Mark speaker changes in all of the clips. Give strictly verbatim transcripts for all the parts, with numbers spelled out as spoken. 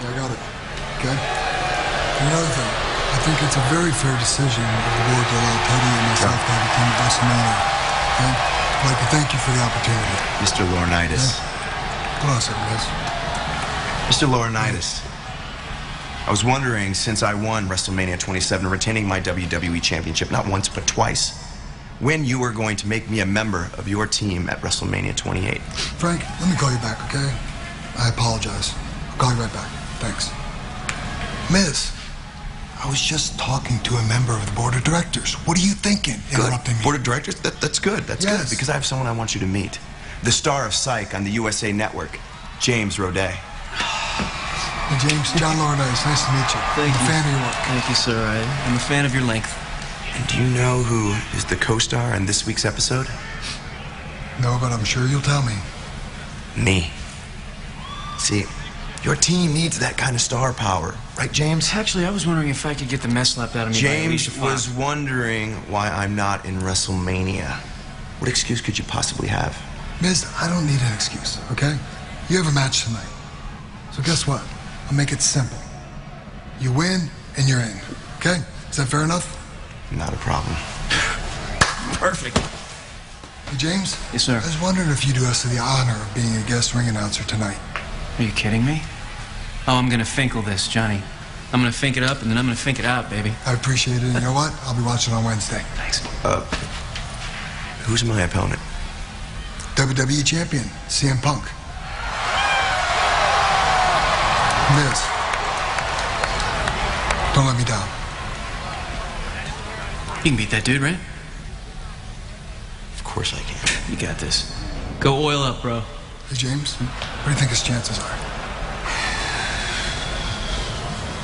Speaker 1: Yeah, I got it. Okay? And another thing, I think it's a very fair decision of the board to allow Teddy and myself to have a team at WrestleMania. Okay? I'd like to thank you for the opportunity.
Speaker 2: Mister Laurinaitis.
Speaker 1: Okay? Hold on a second, guys.
Speaker 2: Mister Laurinaitis. I was wondering, since I won WrestleMania twenty-seven, retaining my W W E Championship not once but twice, when you were going to make me a member of your team at WrestleMania twenty-eight.
Speaker 1: Frank, let me call you back, okay? I apologize. I'll call you right back. Thanks. Miz, I was just talking to a member of the board of directors. What are you thinking? Interrupting
Speaker 2: Good.
Speaker 1: me.
Speaker 2: Board of directors? That, that's good. That's
Speaker 1: Yes.
Speaker 2: good, because I have someone I want you to meet. The star of Psych on the U S A Network, James Roday.
Speaker 1: Hey, James, John Laurinaitis. Nice to meet you.
Speaker 3: Thank
Speaker 1: I'm
Speaker 3: you.
Speaker 1: a fan of your work.
Speaker 3: Thank you, sir. I, I'm a fan of your length.
Speaker 2: And do you know who is the co-star in this week's episode?
Speaker 1: No, but I'm sure you'll tell me.
Speaker 2: Me. See, your team needs that kind of star power, right, James?
Speaker 3: Actually, I was wondering if I could get the mess slapped out of me by Alicia
Speaker 2: James
Speaker 3: Fox.
Speaker 2: was wondering why I'm not in WrestleMania. What excuse could you possibly have?
Speaker 1: Miz, I don't need an excuse, okay? You have a match tonight. So guess what? I'll make it simple. You win, and you're in. Okay? Is that fair enough?
Speaker 2: Not a problem.
Speaker 3: Perfect.
Speaker 1: Hey, James?
Speaker 3: Yes, sir.
Speaker 1: I was wondering if you'd do us the honor of being a guest ring announcer tonight.
Speaker 3: Are you kidding me? Oh, I'm gonna Finkel this, Johnny. I'm gonna Fink it up, and then I'm gonna Fink it out, baby.
Speaker 1: I appreciate it. And you know what? I'll be watching on Wednesday.
Speaker 3: Thanks.
Speaker 2: Uh, who's my opponent?
Speaker 1: W W E Champion, C M Punk. Miz, don't let me down.
Speaker 3: You can beat that dude, right?
Speaker 2: Of course I can.
Speaker 3: You got this. Go oil up, bro.
Speaker 1: Hey, James, what do you think his chances are?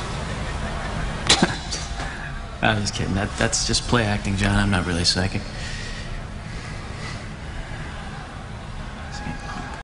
Speaker 3: I was kidding. That, that's just play acting, John. I'm not really psychic.